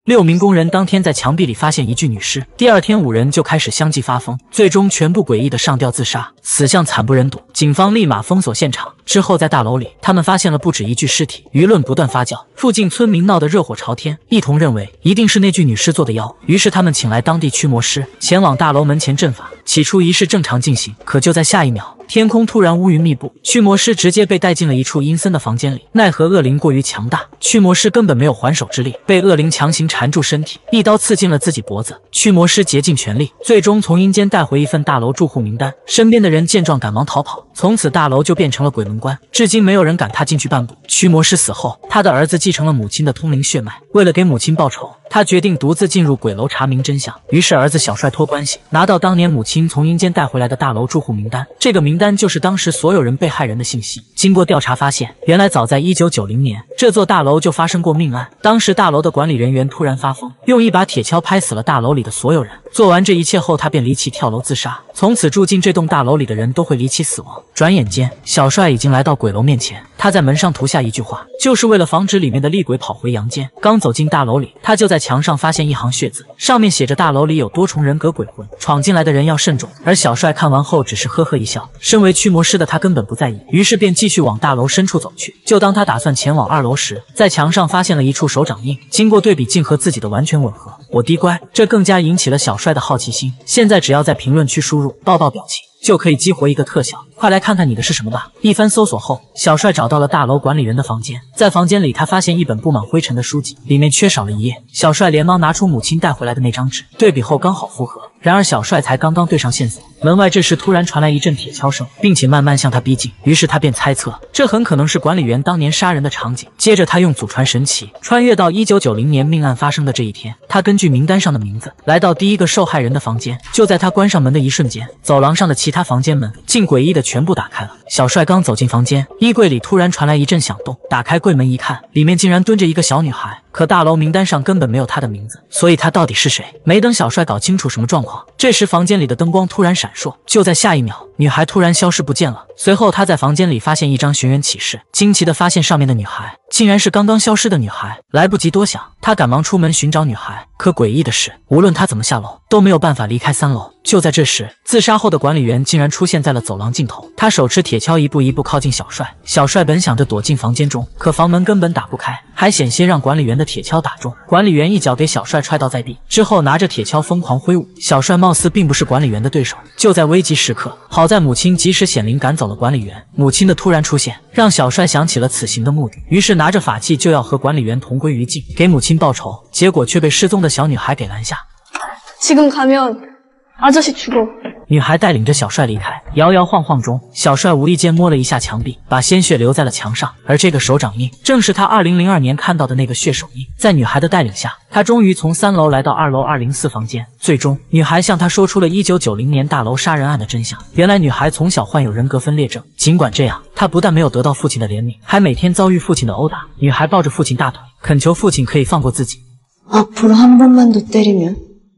6名工人当天在墙壁里发现一具女尸，第二天5人就开始相继发疯，最终全部诡异的上吊自杀，死相惨不忍睹。警方立马封锁现场。之后在大楼里，他们发现了不止一具尸体，舆论不断发酵，附近村民闹得热火朝天，一同认为一定是那具女尸做的妖。于是他们请来当地驱魔师，前往大楼门前阵法。起初仪式正常进行，可就在下一秒，天空突然乌云密布，驱魔师直接被带进了一处阴森的房间里。奈何恶灵过于强大，驱魔师根本没有还手之力，被恶灵强行缠住身体，一刀刺进了自己脖子。驱魔师竭尽全力，最终从阴间带回一份大楼住户名单。身边的人见状赶忙逃跑，从此大楼就变成了鬼门关，至今没有人敢踏进去半步。驱魔师死后，他的儿子继承了母亲的通灵血脉，为了给母亲报仇，他决定独自进入鬼楼查明真相。于是儿子小帅托关系拿到当年母亲从阴间带回来的大楼住户名单，这个名单就是当时所有人被害人的信息。经过调查发现，原来早在1990年，这座大楼就发生过命案。当时大楼的管理人员突然发疯，用一把铁锹拍死了大楼里的所有人。做完这一切后，他便离奇跳楼自杀。从此住进这栋大楼里的人都会离奇死亡。转眼间，小帅已经来到鬼楼面前，他在门上涂下一句话，就是为了防止里面的厉鬼跑回阳间。刚走进大楼里，他就在墙上发现一行血字，上面写着大楼里有多重人格鬼魂，闯进来的人要慎重。而小帅看完后只是呵呵一笑，身为驱魔师的他根本不在意，于是便继续往大楼深处走去。就当他打算前往2楼时，在墙上发现了一处手掌印，经过对比竟和自己的完全吻合。我滴乖，这更加引起了小帅的好奇心。现在只要在评论区输入抱抱表情，就可以激活一个特效，快来看看你的是什么吧！一番搜索后，小帅找到了大楼管理员的房间，在房间里他发现一本布满灰尘的书籍，里面缺少了一页。小帅连忙拿出母亲带回来的那张纸，对比后刚好符合。然而小帅才刚刚对上线索，门外这时突然传来一阵铁锹声，并且慢慢向他逼近。于是他便猜测，这很可能是管理员当年杀人的场景。接着他用祖传神奇穿越到1990年命案发生的这一天，他根据名单上的名字来到第一个受害人的房间。就在他关上门的一瞬间，走廊上的其他房间门竟诡异的全部打开了。小帅刚走进房间，衣柜里突然传来一阵响动，打开柜门一看，里面竟然蹲着一个小女孩。可大楼名单上根本没有她的名字，所以她到底是谁？没等小帅搞清楚什么状况，这时房间里的灯光突然闪烁，就在下一秒，女孩突然消失不见了。随后他在房间里发现一张寻人启事，惊奇的发现上面的女孩竟然是刚刚消失的女孩。来不及多想，他赶忙出门寻找女孩。可诡异的是，无论他怎么下楼，都没有办法离开3楼。就在这时，自杀后的管理员竟然出现在了走廊尽头，他手持铁锹一步一步靠近小帅。小帅本想着躲进房间中，可房门根本打不开，还险些让管理员的铁锹打中。管理员一脚给小帅踹倒在地，之后拿着铁锹疯狂挥舞。小帅貌似并不是管理员的对手。就在危急时刻，好在母亲及时显灵赶走了管理员。母亲的突然出现让小帅想起了此行的目的，于是拿着法器就要和管理员同归于尽，给母亲报仇。结果却被失踪的小女孩给拦下。 지금가면아저씨죽어。 女孩带领着小帅离开，摇摇晃晃中，小帅无意间摸了一下墙壁，把鲜血留在了墙上。而这个手掌印，正是他2002年看到的那个血手印。在女孩的带领下，他终于从3楼来到2楼204房间。最终，女孩向他说出了1990年大楼杀人案的真相。原来女孩从小患有人格分裂症，尽管这样，她不但没有得到父亲的怜悯，还每天遭遇父亲的殴打。女孩抱着父亲大腿，恳求父亲可以放过自己。 앞으로 한 번만 더 때리면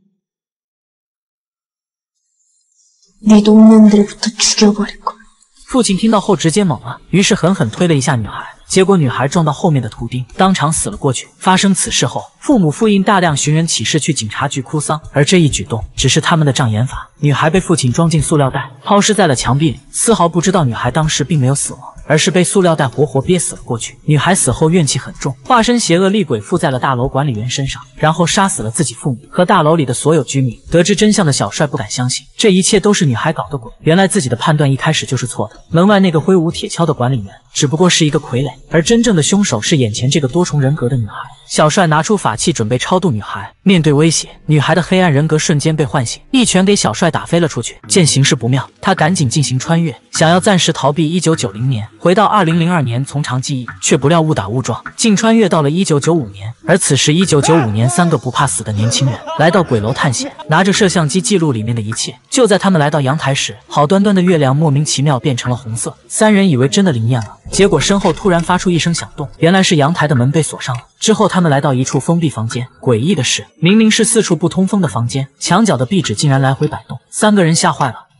네 놈들부터 죽여버릴 거야。 父亲听到后直接懵了，于是狠狠推了一下女孩，结果女孩撞到后面的图钉，当场死了过去。发生此事后，父母复印大量寻人启事去警察局哭丧，而这一举动只是他们的障眼法。女孩被父亲装进塑料袋，抛尸在了墙壁里，丝毫不知道女孩当时并没有死亡，而是被塑料袋活活憋死了过去。女孩死后怨气很重，化身邪恶厉鬼附在了大楼管理员身上，然后杀死了自己父母和大楼里的所有居民。得知真相的小帅不敢相信，这一切都是女孩搞的鬼。原来自己的判断一开始就是错的，门外那个挥舞铁锹的管理员只不过是一个傀儡，而真正的凶手是眼前这个多重人格的女孩。小帅拿出法器准备超度女孩，面对威胁，女孩的黑暗人格瞬间被唤醒，一拳给小帅打飞了出去。见形势不妙，他赶紧进行穿越，想要暂时逃避1990年，回到2002年从长计议，却不料误打误撞，竟穿越到了1995年。而此时1995年，3个不怕死的年轻人来到鬼楼探险，拿着摄像机记录里面的一切。就在他们来到阳台时，好端端的月亮莫名其妙变成了红色，3人以为真的灵验了，结果身后突然发出一声响动，原来是阳台的门被锁上了。之后他们来到一处封闭房间，诡异的是，明明是4处不通风的房间，墙角的壁纸竟然来回摆动。3个人吓坏了。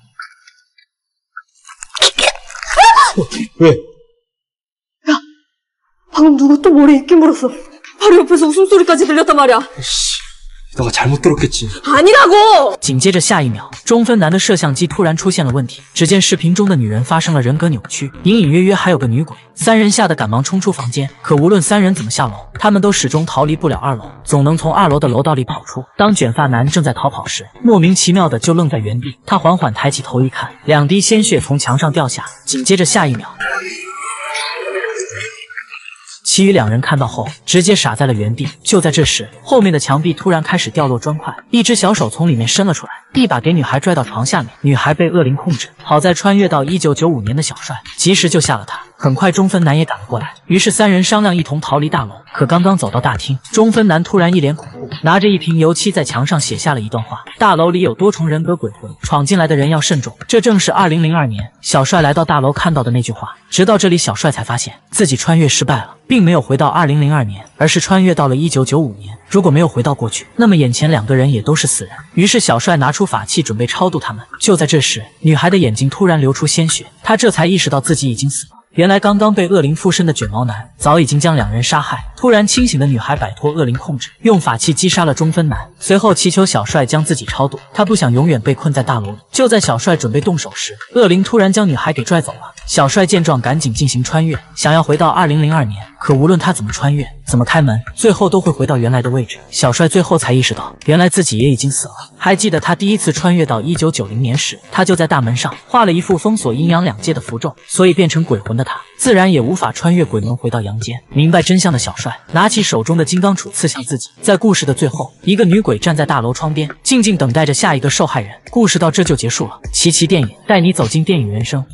왜? 야, 방금 누구 또 머리에 끼 물었어. 바로 옆에서 웃음소리까지 들렸단 말이야. 씨, 너가 잘못 들었겠지. 아니라고! 紧接着下一秒，中分男的摄像机突然出现了问题。只见视频中的女人发生了人格扭曲，隐隐约约还有个女鬼。三人吓得赶忙冲出房间，可无论三人怎么下楼，他们都始终逃离不了2楼，总能从2楼的楼道里跑出。当卷发男正在逃跑时，莫名其妙的就愣在原地。他缓缓抬起头一看，2滴鲜血从墙上掉下，紧接着下一秒。其余2人看到后，直接傻在了原地。就在这时，后面的墙壁突然开始掉落砖块，一只小手从里面伸了出来，一把给女孩拽到床下面。女孩被恶灵控制，好在穿越到1995年的小帅及时救下了她。很快，中分男也赶了过来，于是3人商量一同逃离大楼。可刚刚走到大厅，中分男突然一脸恐怖，拿着一瓶油漆在墙上写下了一段话：大楼里有多重人格鬼魂，闯进来的人要慎重。这正是2002年小帅来到大楼看到的那句话。直到这里，小帅才发现自己穿越失败了，并没有回到2002年，而是穿越到了1995年。如果没有回到过去，那么眼前2个人也都是死人。于是小帅拿出法器准备超度他们。就在这时，女孩的眼睛突然流出鲜血，她这才意识到自己已经死了。原来刚刚被恶灵附身的卷毛男早已经将2人杀害。突然清醒的女孩摆脱恶灵控制，用法器击杀了中分男，随后祈求小帅将自己超度。她不想永远被困在大楼里。就在小帅准备动手时，恶灵突然将女孩给拽走了。小帅见状赶紧进行穿越，想要回到2002年，可无论他怎么穿越，怎么开门，最后都会回到原来的位置。小帅最后才意识到，原来自己也已经死了。还记得他第一次穿越到1990年时，他就在大门上画了一副封锁阴阳2界的符咒，所以变成鬼魂的他自然也无法穿越鬼门回到阳间。明白真相的小帅拿起手中的金刚杵刺向自己。在故事的最后，一个女鬼站在大楼窗边，静静等待着下一个受害人。故事到这就结束了。奇奇电影带你走进电影人生。